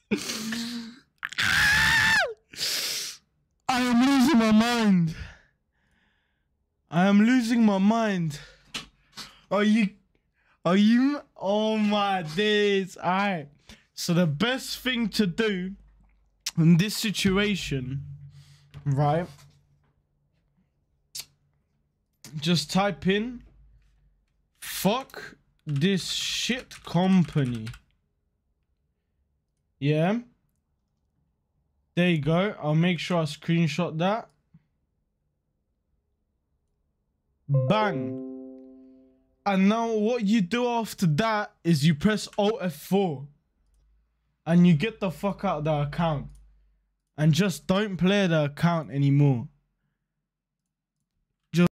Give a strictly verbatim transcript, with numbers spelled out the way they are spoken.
I am losing my mind. I am losing my mind. Are you... Are you... Oh my days. Alright. So the best thing to do in this situation, right? Just type in, fuck this shit company. Yeah. There you go. I'll make sure I screenshot that. Bang. And now what you do after that is you press Alt F four. And you get the fuck out of the account. And just don't play the account anymore.